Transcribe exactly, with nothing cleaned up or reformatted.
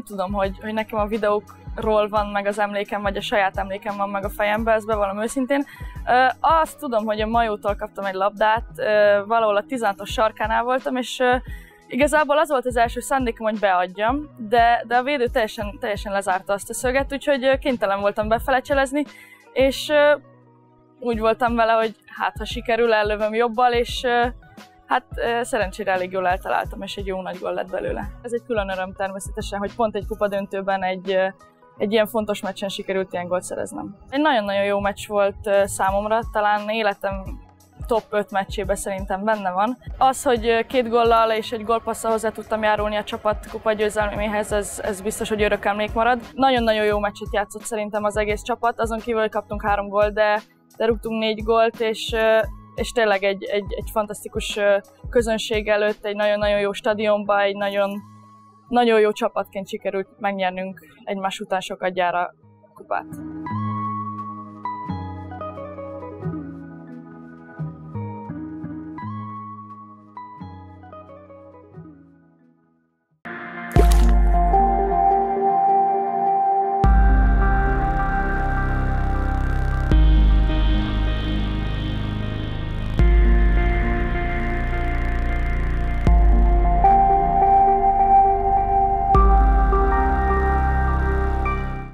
tudom, hogy, hogy nekem a videókról van meg az emlékem, vagy a saját emlékem van meg a fejembe, ezt bevallom őszintén. Azt tudom, hogy a Majótól kaptam egy labdát, valahol a tizenhatos sarkánál voltam, és igazából az volt az első szándékom, hogy beadjam, de, de a védő teljesen, teljesen lezárta azt a szöget, úgyhogy kénytelen voltam befele cselezni, és úgy voltam vele, hogy hát ha sikerül, ellövöm jobbal, és hát szerencsére elég jól eltaláltam, és egy jó nagy gól lett belőle. Ez egy külön öröm természetesen, hogy pont egy kupadöntőben egy, egy ilyen fontos meccsen sikerült ilyen gólt szereznem. Egy nagyon-nagyon jó meccs volt számomra, talán életem top öt meccsébe szerintem benne van. Az, hogy két góllal és egy gólpasszal hozzá tudtam járulni a csapat kupagyőzelméhez, ez, ez biztos, hogy örök emlék marad. Nagyon-nagyon jó meccset játszott szerintem az egész csapat, azon kívül, hogy kaptunk három gólt, de, de rúgtunk négy gólt, és, és tényleg egy, egy, egy fantasztikus közönség előtt, egy nagyon-nagyon jó stadionba, egy nagyon, nagyon jó csapatként sikerült megnyernünk egymás után sokadjára kupát.